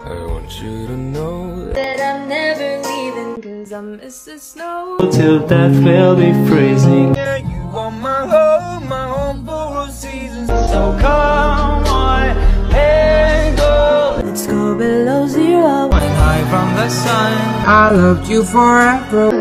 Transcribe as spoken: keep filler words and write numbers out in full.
I want you to know that I'm never leaving, cause I'm Mister Snow. Till death will be freezing. Yeah, you are my home, my home for all seasons. So come on, let go. Let's go below zero. Flying high from the sun, I loved you forever.